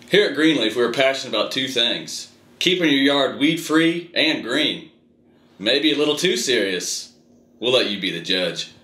Here at Greenleaf, we're passionate about two things: keeping your yard weed-free and green. Maybe a little too serious. We'll let you be the judge.